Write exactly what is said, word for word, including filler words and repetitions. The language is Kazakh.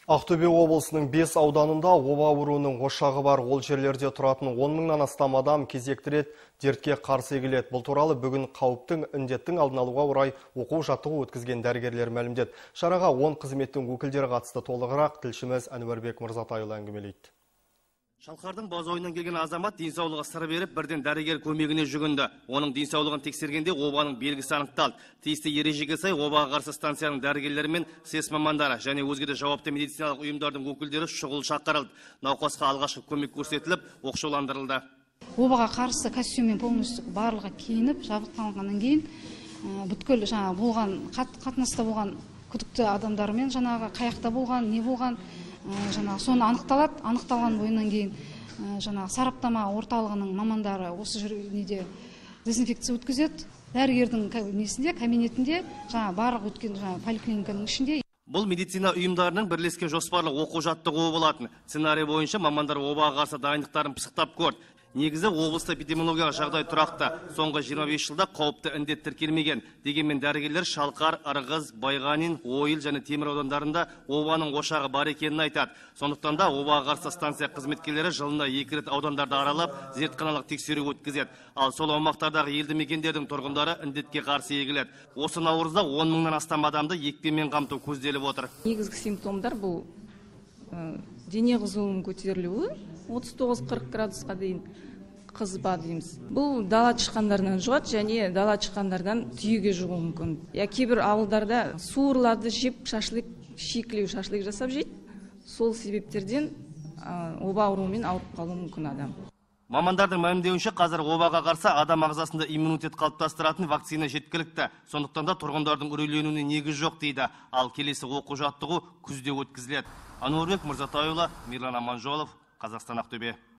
Ақтөбе облысының бес ауданында оба ауруының ошағы бар. Ол жерлерде тұратын он мыңнан астам адам кезекті рет дертке қарсы егіледі. Бұл туралы бүгін қауіптің індеттің алдын алуға орай оқу жаттығу өткізген дәрігерлер мәлімдеді. Шараға он қызметтің өкілдері қатысты. Толығырақ тілшіміз Әнуарбек Мырзатайұлы әңгімелейді. Шалқардың базойынан келген азамат денсаулығы сыр беріп, бірден дәрігер көмегіне жүгінді. Оның денсаулығын тексергенде обаның белгісі анықталды. Тиісті ережеге сай обаға қарсы станцияның дәрігерлері мен сэс мамандары және өзге де жауапты медициналық ұйымдардың өкілдері шұғыл шақырылды. Науқасқа алғашқы көмек көрсетіліп, оқшауландырылды. Обаға қарсы костюммен полностью барлығы киініп, жабдықталғаннан кейін бүткіл жаңа болған қатынаста болған күдікті адамдармен жаңағы қаяқта болған, не болған жаңа соны анықталады. Анықталған бойынан кейін жаңа сараптама орталығының мамандары осы жерде дезинфекция өткізеді. Дәрігердің кабинетінде, кабинетінде жаңа барлық өткен жаңа поликлиниканың ішінде. Бұл медицина ұйымдарының бірлескен жоспарлы оқу жаттығуы болатын. Сценарий бойынша мамандар обаға қарсы дайындықтарын пысықтап көрді. Негізі облыста эпидемиологиялық жағдай тұрақты. Соңғы жиырма бес жылда қауіпті індет тіркелмеген. Дегенмен дәрігерлер Шалқар, Ырғыз, Байғанин, Ойыл және Темір аудандарында обаның ошағы бар екенін айтады. Сондықтан да обаға қарсы станция қызметкерлері жылына екі рет аудандарды аралап, зертханалық тексеру өткізеді. Ал сол аумақтардағы елді мекендердің тұрғындары індетке қарсы егіледі. Осы наурызда он мыңнан астам адамды екпемен қамту көзделіп отыр. Негізгі симптомдар бұл дене қызуының көтерілуі, отыз тоғыз қырық градусқа дейін қызба дейміз. Бұл дала тышқандарынан жұғады және дала тышқандардан түйеге жұғуы мүмкін. Я кейбір ауылдарда суырларды жеп шашлык, шиклеу шашлык жасап жейді. Сол себептерден оба ауруымен ауырып қалуы мүмкін адам. Мамандардың мәлімдеуінше қазір обаға қарсы адам ағзасында иммунитет қалыптастыратын вакцина жеткілікті. Сондықтан да тұрғындардың үрейленуіне негіз жоқ дейді. Ал келесі оқу жаттығу күзде өткізіледі. Әнуарбек Мырзатайұлы, Мирлан Аманжолов, Қазақстан, Ақтөбе.